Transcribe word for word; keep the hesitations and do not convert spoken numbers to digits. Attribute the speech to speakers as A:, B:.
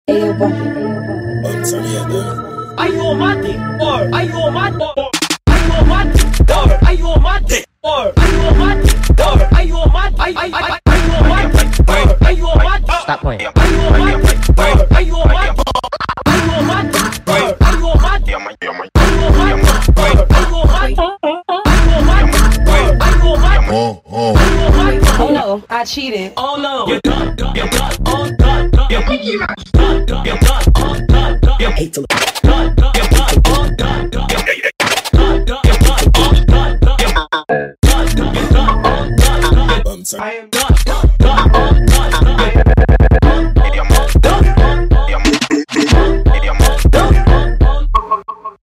A: Ayo, bumpy.
B: Are you a mate? Or are you a mate? Or are you a mate? Or are you a mate? Or are you a mate? Or are you a mate? Are you a mate? Or are you a mate?
C: Stop playing.
B: Are you a mate? Or are you a mate? Are you a mate? Or are you a mate? Are you a mate? Are you a mate? Are you a mate? Are you a mate?
D: Oh, oh.
A: Oh no, I cheated.
B: Oh no, you're done, you're done, oh done, you're done, you're done, you're done, oh done, you're done.